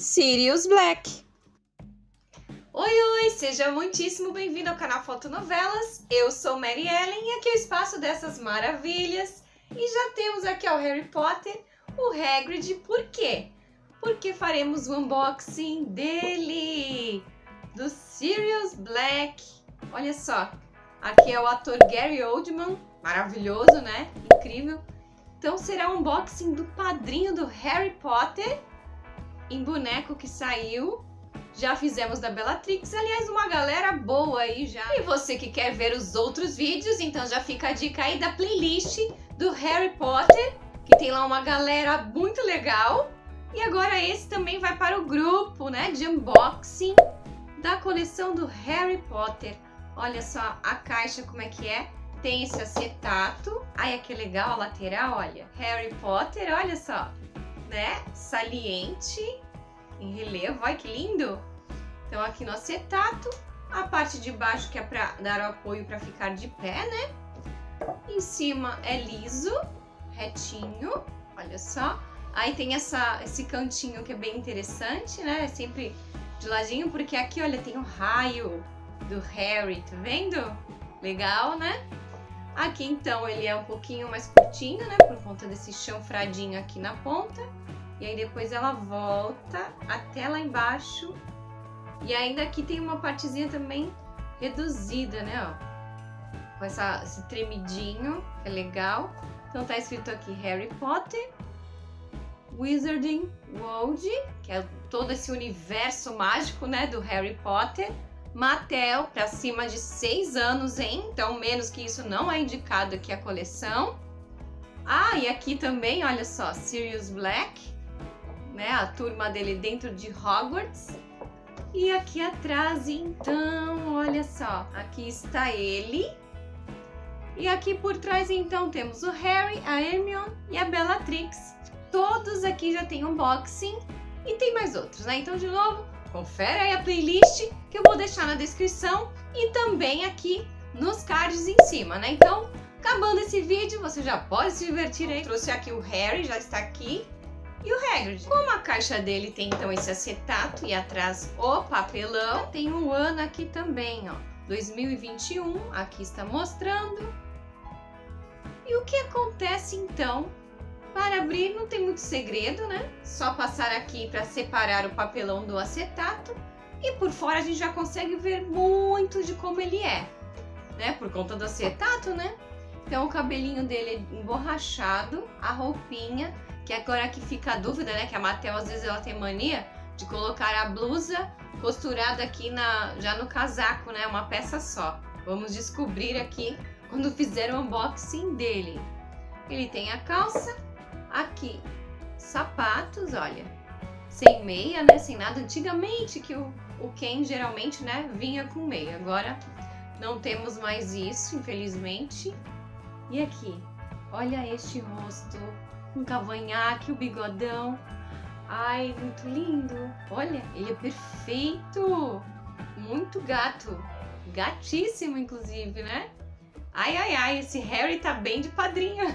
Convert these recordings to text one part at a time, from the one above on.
Sirius Black. Oi, seja muitíssimo bem-vindo ao canal Fotonovelas. Eu sou Mary Ellen e aqui é o espaço dessas maravilhas. E já temos aqui o Harry Potter, o Hagrid. Por quê? Porque faremos o unboxing dele, do Sirius Black. Olha só, aqui é o ator Gary Oldman, maravilhoso, né? Incrível. Então será um unboxing do padrinho do Harry Potter, em boneco que saiu. Já fizemos da Bellatrix, aliás, uma galera boa aí já. E você que quer ver os outros vídeos, então já fica a dica aí da playlist do Harry Potter, que tem lá uma galera muito legal. E agora esse também vai para o grupo, né, de unboxing da coleção do Harry Potter. Olha só a caixa como é que é. Tem esse acetato. Ai, que legal a lateral, olha. Harry Potter, olha só, né, saliente, em relevo, olha que lindo! Então aqui no acetato, a parte de baixo que é para dar o apoio para ficar de pé, né? Em cima é liso, retinho, olha só. Aí tem esse cantinho que é bem interessante, né? É sempre de ladinho, porque aqui, olha, tem o raio do Harry, tá vendo? Legal, né? Aqui então ele é um pouquinho mais curtinho, né? Por conta desse chanfradinho aqui na ponta. E aí depois ela volta até lá embaixo. E ainda aqui tem uma partezinha também reduzida, né, ó. Com esse tremidinho, que é legal. Então tá escrito aqui Harry Potter, Wizarding World, que é todo esse universo mágico, né, do Harry Potter. Mattel, para cima de 6 anos, hein? Então menos que isso não é indicado aqui a coleção. Ah, e aqui também, olha só, Sirius Black, né, a turma dele dentro de Hogwarts. E aqui atrás, então, olha só, aqui está ele. E aqui por trás, então, temos o Harry, a Hermione e a Bellatrix. Todos aqui já tem unboxing e tem mais outros, né? Então, de novo, confere aí a playlist que eu vou deixar na descrição e também aqui nos cards em cima, né? Então, acabando esse vídeo, você já pode se divertir aí. Trouxe aqui o Harry, já está aqui. E o Hagrid, como a caixa dele tem então esse acetato e atrás o papelão, tem um ano aqui também, ó, 2021, aqui está mostrando. E o que acontece então? Para abrir não tem muito segredo, né? Só passar aqui para separar o papelão do acetato e por fora a gente já consegue ver muito de como ele é, né? Por conta do acetato, né? Então o cabelinho dele é emborrachado, a roupinha, que agora que fica a dúvida, né, que a Mattel às vezes ela tem mania de colocar a blusa costurada aqui já no casaco, né, uma peça só. Vamos descobrir aqui quando fizer o unboxing dele. Ele tem a calça, aqui sapatos, olha, sem meia, né, sem nada. Antigamente que o Ken geralmente, né, vinha com meia, agora não temos mais isso, infelizmente. E aqui, olha este rosto, um cavanhaque, o bigodão. Ai, muito lindo. Olha, ele é perfeito. Muito gato. Gatíssimo, inclusive, né? Ai, esse Harry tá bem de padrinho.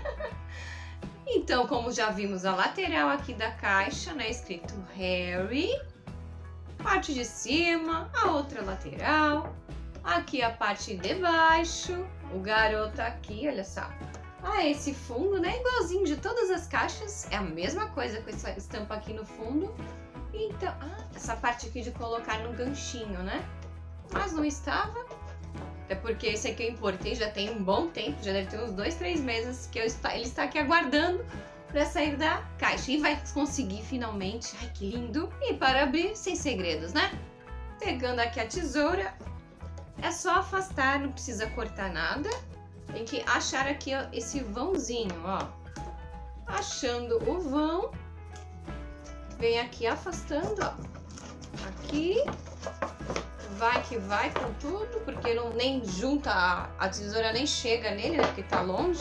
Então, como já vimos a lateral aqui da caixa, né? Escrito Harry. Parte de cima, a outra lateral. Aqui a parte de baixo. O garoto aqui, olha só. Ah, esse fundo, né, igualzinho de todas as caixas, é a mesma coisa com essa estampa aqui no fundo. Então, essa parte aqui de colocar no ganchinho, né, mas não estava, até porque esse aqui eu importei já tem um bom tempo, já deve ter uns 2, 3 meses que ele está aqui aguardando para sair da caixa e vai conseguir finalmente. Ai, que lindo! E para abrir, sem segredos, né? Pegando aqui a tesoura, é só afastar, não precisa cortar nada. Tem que achar aqui, ó, esse vãozinho, ó. Achando o vão, vem aqui afastando, ó. Aqui, vai que vai com tudo, porque não nem junta, a tesoura nem chega nele, né, porque tá longe.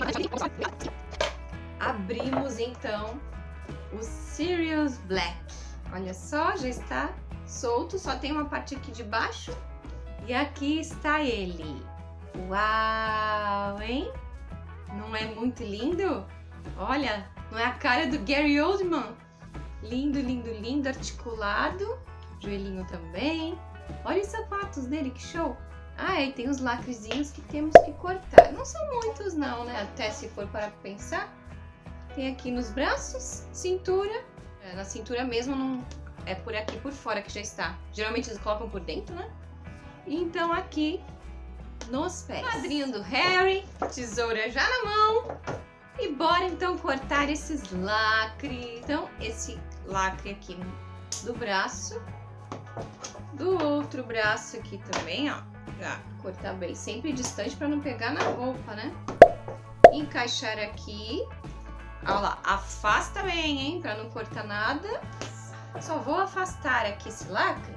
Abrimos então o Sirius Black. Olha só, já está solto, só tem uma parte aqui de baixo. E aqui está ele. Uau, hein? Não é muito lindo? Olha, não é a cara do Gary Oldman? Lindo, lindo, lindo, articulado. Joelhinho também. Olha os sapatos dele, que show! Ah, e tem os lacrezinhos que temos que cortar. Não são muitos não, né? Até se for para pensar. Tem aqui nos braços, cintura. Na cintura mesmo, não é por aqui, por fora que já está. Geralmente eles colocam por dentro, né? Então aqui nos pés. Quadrinho do Harry, tesoura já na mão. E bora então cortar esses lacres. Então esse lacre aqui do braço. Do outro braço aqui também, ó. Já cortar bem, sempre distante para não pegar na roupa, né? Encaixar aqui. Olha lá, afasta bem, hein? Para não cortar nada. Só vou afastar aqui esse lacre.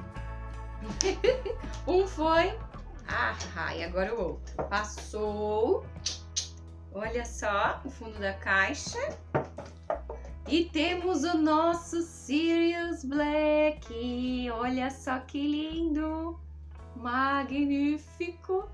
Um foi. Ah, e agora o outro. Passou. Olha só o fundo da caixa. E temos o nosso Sirius Black. Olha só que lindo. Magnífico.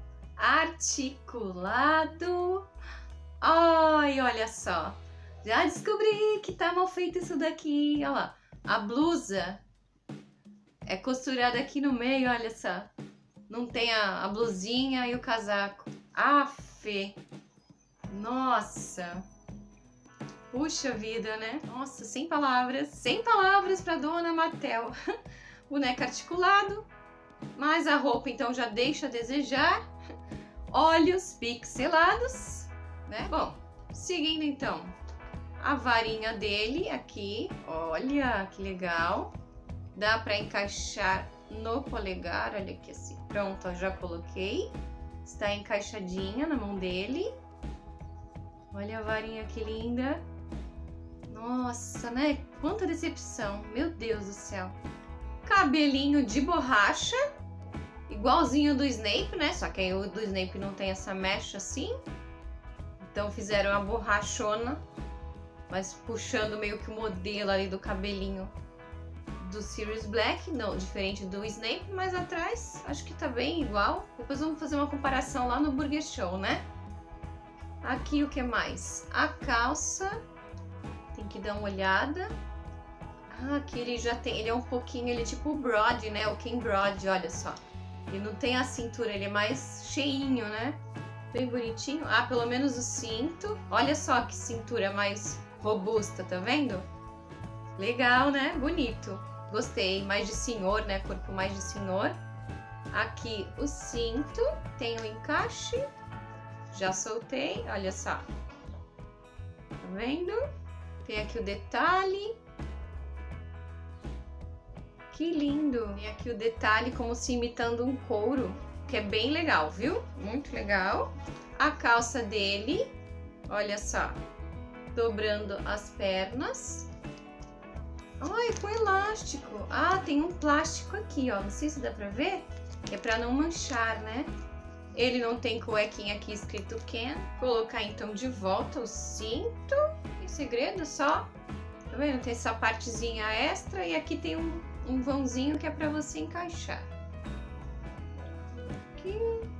Articulado. Ai, olha só. Já descobri que tá mal feito isso daqui. Olha lá. A blusa é costurada aqui no meio, olha só. Não tem a blusinha e o casaco. Aff. Nossa. Puxa vida, né? Nossa, sem palavras pra dona Mattel. Boneco articulado, mas a roupa então já deixa a desejar. Olhos pixelados, né? Bom, seguindo então a varinha dele aqui, olha que legal. Dá pra encaixar no polegar, olha aqui assim. Pronto, ó, já coloquei. Está encaixadinha na mão dele. Olha a varinha que linda. Nossa, né? Quanta decepção. Meu Deus do céu. Cabelinho de borracha. Igualzinho do Snape, né? Só que aí o do Snape não tem essa mecha assim. Então fizeram a borrachona. Mas puxando meio que o modelo ali do cabelinho do Sirius Black. Não, diferente do Snape. Mas atrás acho que tá bem igual. Depois vamos fazer uma comparação lá no Burger Show, né? Aqui o que mais? A calça. Tem que dar uma olhada. Ah, aqui ele já tem, ele é um pouquinho, ele é tipo o Brody, né? O Ken Brody, olha só. Ele não tem a cintura, ele é mais cheinho, né? Bem bonitinho. Ah, pelo menos o cinto. Olha só que cintura mais robusta, tá vendo? Legal, né? Bonito. Gostei. Mais de senhor, né? Corpo mais de senhor. Aqui o cinto. Tem o encaixe. Já soltei, olha só. Tá vendo? Tem aqui o detalhe. Que lindo! E aqui o detalhe como se imitando um couro, que é bem legal, viu? Muito legal. A calça dele, olha só, dobrando as pernas. Ai, com elástico. Ah, tem um plástico aqui, ó. Não sei se dá pra ver. É pra não manchar, né? Ele não tem cuequinha aqui escrito Ken. Colocar então de volta o cinto. Tem segredo só. Tá vendo? Tem essa partezinha extra e aqui tem um vãozinho que é pra você encaixar. Aqui.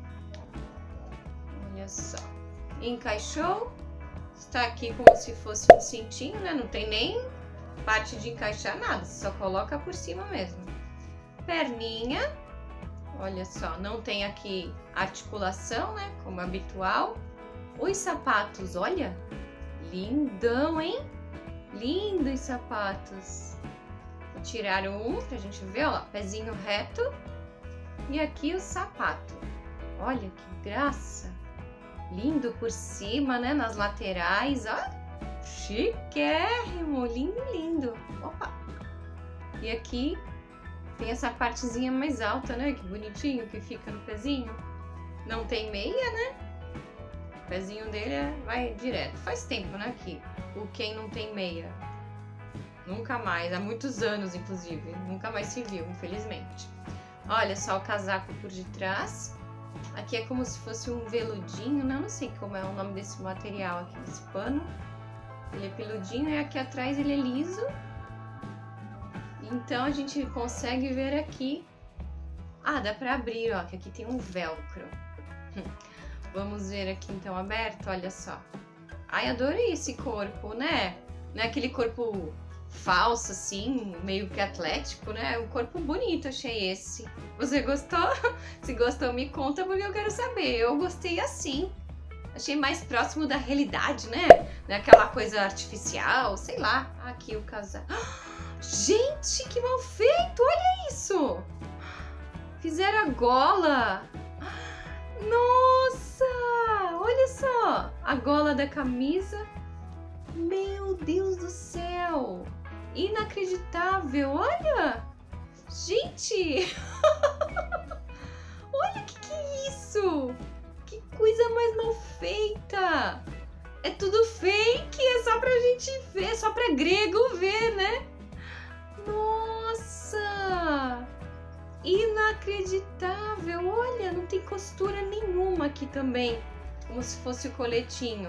Olha só. Encaixou. Está aqui como se fosse um cintinho, né? Não tem nem parte de encaixar nada. Você só coloca por cima mesmo. Perninha. Olha só, não tem aqui articulação, né? Como habitual. Os sapatos, olha. Lindão, hein? Lindos sapatos. Vou tirar um pra gente ver, ó lá. Pezinho reto. E aqui o sapato. Olha que graça. Lindo por cima, né? Nas laterais, ó. Chiquérrimo. Lindo, lindo. Opa. E aqui tem essa partezinha mais alta, né? Que bonitinho que fica no pezinho. Não tem meia, né? O pezinho dele vai direto. Faz tempo, né? Que o Ken não tem meia. Nunca mais. Há muitos anos, inclusive. Nunca mais se viu, infelizmente. Olha só o casaco por detrás. Aqui é como se fosse um veludinho, né? Eu não sei como é o nome desse material aqui, desse pano. Ele é peludinho e aqui atrás ele é liso. Então a gente consegue ver aqui. Ah, dá pra abrir, ó, que aqui tem um velcro. Vamos ver aqui então aberto, olha só. Ai, adorei esse corpo, né? Não é aquele corpo falso, assim, meio que atlético, né? Um corpo bonito, achei esse. Você gostou? Se gostou, me conta, porque eu quero saber. Eu gostei assim. Achei mais próximo da realidade, né? Não é aquela coisa artificial, sei lá. Aqui o casal. Gente, que mal feito! Olha isso! Fizeram a gola. Nossa! Olha só! A gola da camisa. Meu Deus do céu! Inacreditável! Olha! Gente! Olha que é isso! Que coisa mais mal feita! É tudo fake! É só pra gente ver, só pra grego ver, né? Nossa! Inacreditável! Olha, não tem costura nenhuma aqui também, como se fosse o coletinho.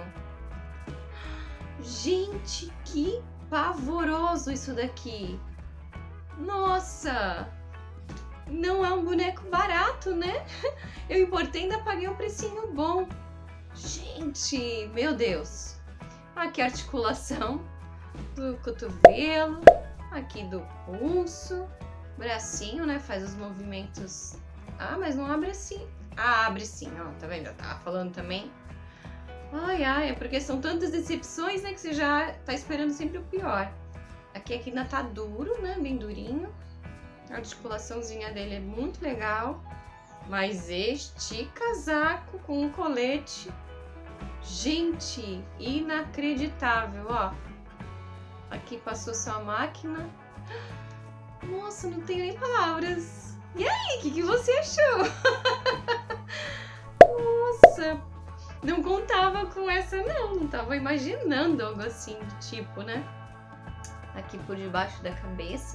Gente, que pavoroso isso daqui! Nossa! Não é um boneco barato, né? Eu importei e ainda paguei um precinho bom. Gente, meu Deus! Aqui a articulação do cotovelo, aqui do pulso, bracinho, né? Faz os movimentos. Ah, mas não abre assim. Ah, abre sim, ó, tá vendo? Eu tava falando também. Ai, ai, é porque são tantas decepções, né? Que você já tá esperando sempre o pior. Aqui ainda tá duro, né? Bem durinho. A articulaçãozinha dele é muito legal. Mas este casaco com um colete... Gente, inacreditável, ó. Aqui passou só a máquina. Nossa, não tenho nem palavras. E aí, o que você achou? Nossa, não contava com essa não tava imaginando algo assim do tipo, né? Aqui por debaixo da cabeça,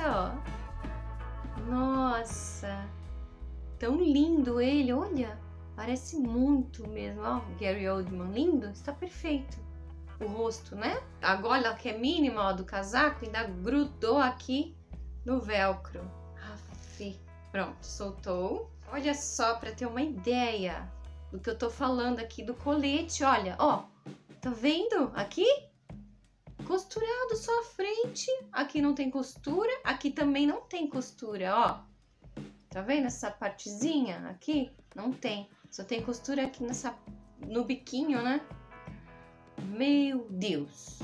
ó. Nossa, tão lindo ele, olha. Parece muito mesmo, ó, Gary Oldman, lindo, está perfeito. O rosto, né? A gola que é mínima, ó, do casaco ainda grudou aqui no velcro. Aff, pronto, soltou. Olha só, para ter uma ideia do que eu tô falando aqui do colete, olha, ó. Tá vendo aqui? Costurado só a frente. Aqui não tem costura, aqui também não tem costura, ó. Tá vendo essa partezinha aqui? Não tem. Só tem costura aqui no biquinho, né? Meu Deus!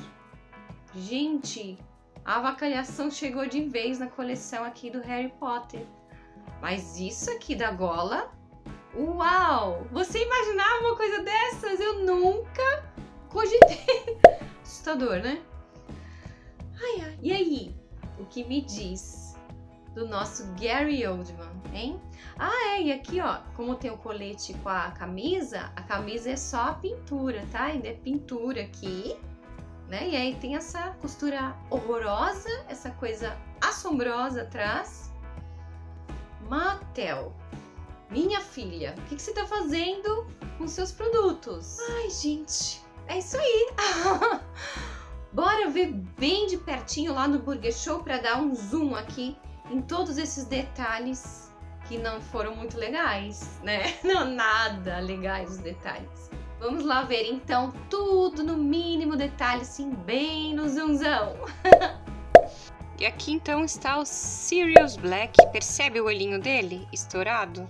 Gente, a avacalhação chegou de vez na coleção aqui do Harry Potter. Mas isso aqui da gola... Uau! Você imaginava uma coisa dessas? Eu nunca cogitei. Assustador, né? Ai, ai. E aí? O que me diz do nosso Gary Oldman, hein? Ah, e aqui, ó, como tem o colete com a camisa é só a pintura, tá? Ainda é pintura aqui, né? E aí tem essa costura horrorosa, essa coisa assombrosa atrás. Mattel, minha filha, o que você tá fazendo com seus produtos? Ai, gente, é isso aí. Bora ver bem de pertinho lá no Burger Show para dar um zoom aqui em todos esses detalhes que não foram muito legais, né? Não, nada legais os detalhes. Vamos lá ver então tudo no mínimo detalhe, assim, bem no zoomzão. E aqui então está o Sirius Black. Percebe o olhinho dele estourado?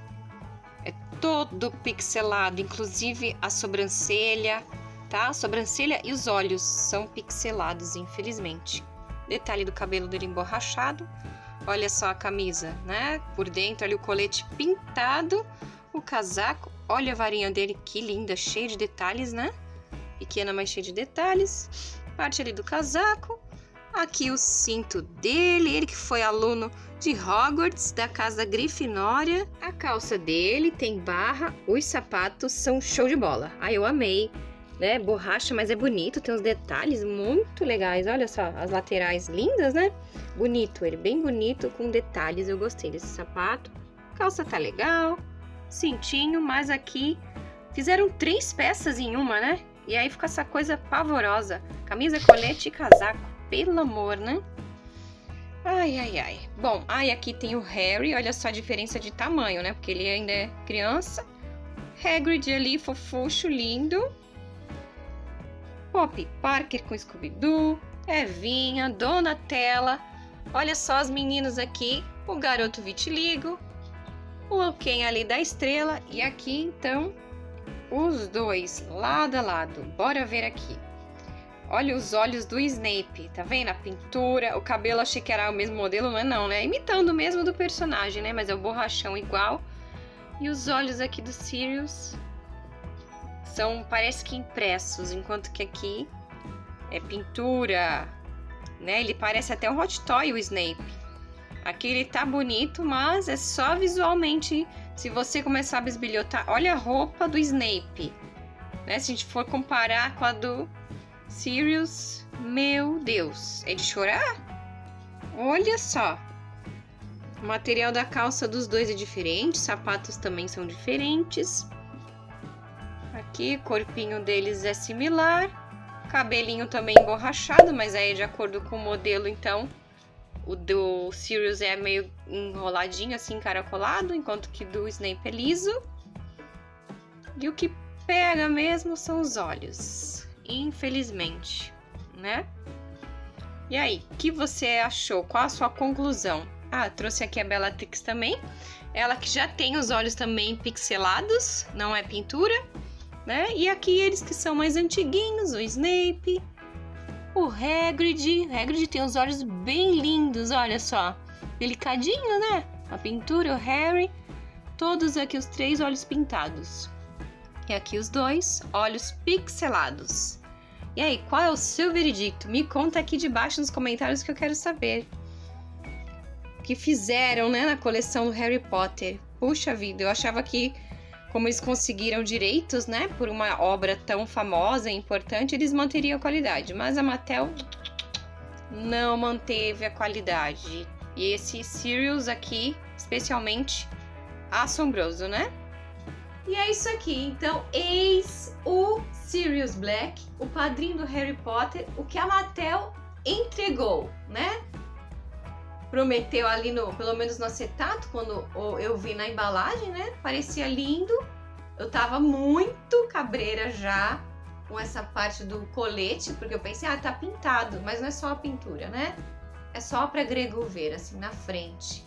É todo pixelado, inclusive a sobrancelha, tá? A sobrancelha e os olhos são pixelados, infelizmente. Detalhe do cabelo dele emborrachado. Olha só a camisa, né? Por dentro ali o colete pintado, o casaco. Olha a varinha dele, que linda, cheia de detalhes, né? Pequena, mas cheia de detalhes. Parte ali do casaco. Aqui o cinto dele, ele que foi aluno de Hogwarts, da casa Grifinória. A calça dele tem barra, os sapatos são show de bola. Ah, eu amei, né? Borracha, mas é bonito, tem uns detalhes muito legais. Olha só, as laterais lindas, né? Bonito, ele bem bonito, com detalhes, eu gostei desse sapato. Calça tá legal, cintinho, mas aqui fizeram 3 peças em uma, né? E aí fica essa coisa pavorosa. Camisa, colete e casaco, pelo amor, né? Ai, ai, ai. Bom, aí aqui tem o Harry, olha só a diferença de tamanho, né? Porque ele ainda é criança. Hagrid ali, fofucho, lindo. Poppy Parker com Scooby-Doo. Evinha, Donatella. Olha só as meninas aqui, o garoto vitiligo, o Ken ali da estrela e aqui então os dois lado a lado. Bora ver aqui. Olha os olhos do Snape, tá vendo? A pintura, o cabelo achei que era o mesmo modelo, não é não, né? Imitando o mesmo do personagem, né? Mas é o borrachão igual. E os olhos aqui do Sirius são, parece que impressos, enquanto que aqui é pintura, né? Ele parece até um hot toy, o Snape. Aqui ele tá bonito, mas é só visualmente. Se você começar a bisbilhotar, olha a roupa do Snape, né? Se a gente for comparar com a do Sirius, meu Deus, é de chorar? Olha só. O material da calça dos dois é diferente, sapatos também são diferentes. Aqui o corpinho deles é similar. Cabelinho também emborrachado, mas aí de acordo com o modelo, então, o do Sirius é meio enroladinho, assim, encaracolado, enquanto que do Snape é liso. E o que pega mesmo são os olhos, infelizmente, né? E aí, o que você achou? Qual a sua conclusão? Ah, trouxe aqui a Bellatrix também. Ela que já tem os olhos também pixelados, não é pintura, né? E aqui eles que são mais antiguinhos, o Snape, o Hagrid. O Hagrid tem os olhos bem lindos, olha só. Delicadinho, né? A pintura, o Harry. Todos aqui os três olhos pintados. E aqui os dois olhos pixelados. E aí, qual é o seu veredicto? Me conta aqui debaixo nos comentários que eu quero saber. O que fizeram, né, na coleção do Harry Potter? Puxa vida, eu achava que, como eles conseguiram direitos, né, por uma obra tão famosa e importante, eles manteriam a qualidade. Mas a Mattel não manteve a qualidade. E esse Sirius aqui, especialmente, assombroso, né? E é isso aqui. Então, eis o Sirius Black, o padrinho do Harry Potter, o que a Mattel entregou, né? Prometeu ali, pelo menos no acetato, quando eu vi na embalagem, né? Parecia lindo. Eu tava muito cabreira já com essa parte do colete, porque eu pensei, tá pintado, mas não é só a pintura, né? É só pra grego ver, assim, na frente.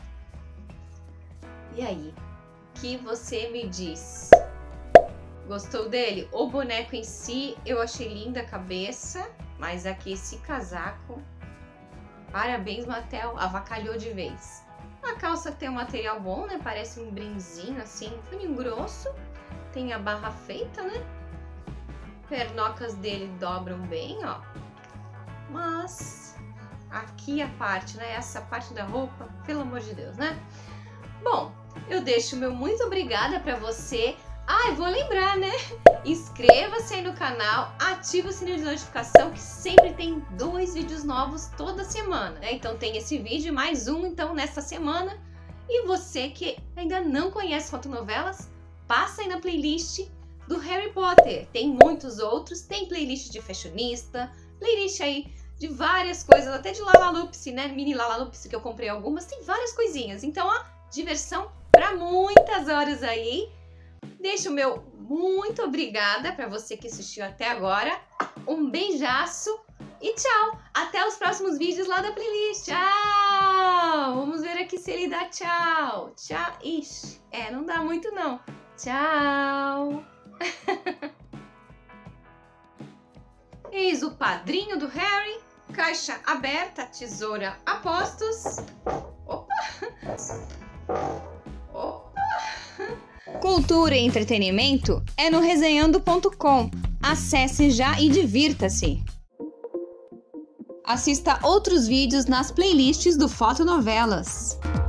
E aí, o que você me diz? Gostou dele? O boneco em si, eu achei linda a cabeça, mas aqui esse casaco... Parabéns, Mattel, avacalhou de vez. A calça tem um material bom, né? Parece um brinzinho assim, um fininho grosso. Tem a barra feita, né? Pernocas dele dobram bem, ó. Mas aqui a parte, né? Essa parte da roupa, pelo amor de Deus, né? Bom, eu deixo o meu muito obrigada pra você. Ah, e vou lembrar, né? Inscreva-se aí no canal, ative o sininho de notificação que sempre tem 2 vídeos novos toda semana, né? Então tem esse vídeo e mais um então nessa semana. E você que ainda não conhece fotonovelas, passa aí na playlist do Harry Potter. Tem muitos outros, tem playlist de fashionista, playlist aí de várias coisas, até de Lalaloopsy, né? Mini Lalaloopsy que eu comprei algumas, tem várias coisinhas. Então, ó, diversão pra muitas horas aí. Deixo o meu muito obrigada para você que assistiu até agora. Um beijaço e tchau! Até os próximos vídeos lá da playlist. Tchau! Vamos ver aqui se ele dá tchau. Tchau. Ixi, não dá muito não. Tchau! Eis o padrinho do Harry. Caixa aberta, tesoura a postos. Opa! Opa! Cultura e entretenimento é no resenhando.com. Acesse já e divirta-se. Assista outros vídeos nas playlists do Fotonovelas.